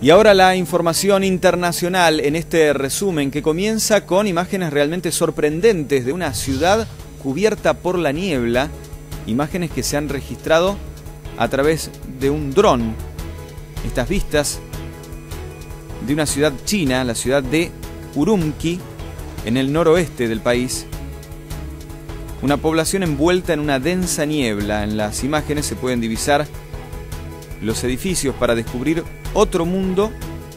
Y ahora la información internacional en este resumen que comienza con imágenes realmente sorprendentes de una ciudad cubierta por la niebla, imágenes que se han registrado a través de un dron. Estas vistas de una ciudad china, la ciudad de Urumqi, en el noroeste del país. Una población envuelta en una densa niebla. En las imágenes se pueden divisar los edificios para descubrir otro mundo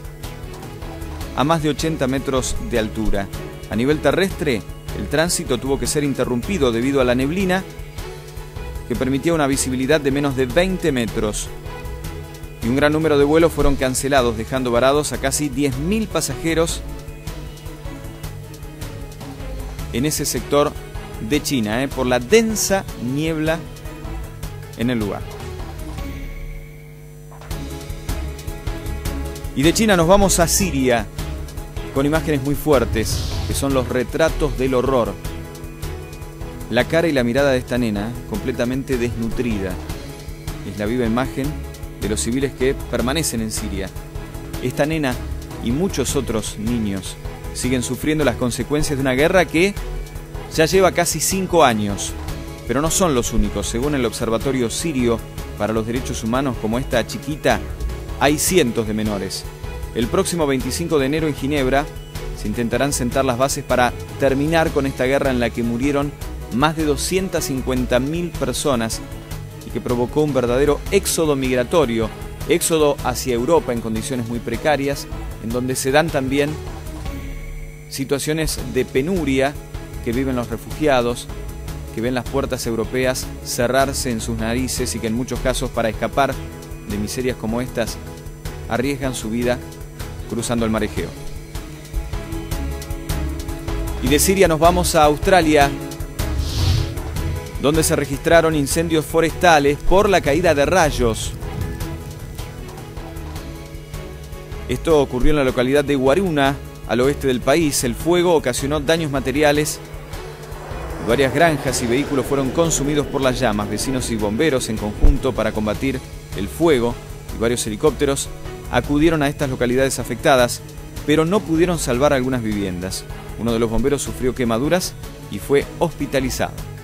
a más de 80 metros de altura. A nivel terrestre, el tránsito tuvo que ser interrumpido debido a la neblina que permitía una visibilidad de menos de 20 metros. Y un gran número de vuelos fueron cancelados, dejando varados a casi 10.000 pasajeros en ese sector de China, por la densa niebla en el lugar. Y de China nos vamos a Siria, con imágenes muy fuertes, que son los retratos del horror. La cara y la mirada de esta nena, completamente desnutrida, es la viva imagen de los civiles que permanecen en Siria. Esta nena y muchos otros niños siguen sufriendo las consecuencias de una guerra que ya lleva casi 5 años. Pero no son los únicos. Según el Observatorio Sirio para los Derechos Humanos, como esta chiquita, hay cientos de menores. El próximo 25 de enero en Ginebra se intentarán sentar las bases para terminar con esta guerra en la que murieron más de 250.000 personas y que provocó un verdadero éxodo migratorio, éxodo hacia Europa en condiciones muy precarias, en donde se dan también situaciones de penuria que viven los refugiados, que ven las puertas europeas cerrarse en sus narices y que en muchos casos, para escapar de miserias como estas, arriesgan su vida cruzando el mar Egeo. Y de Siria nos vamos a Australia, donde se registraron incendios forestales por la caída de rayos. Esto ocurrió en la localidad de Waruna, al oeste del país. El fuego ocasionó daños materiales. Varias granjas y vehículos fueron consumidos por las llamas. Vecinos y bomberos en conjunto para combatir el fuego y varios helicópteros acudieron a estas localidades afectadas, pero no pudieron salvar algunas viviendas. Uno de los bomberos sufrió quemaduras y fue hospitalizado.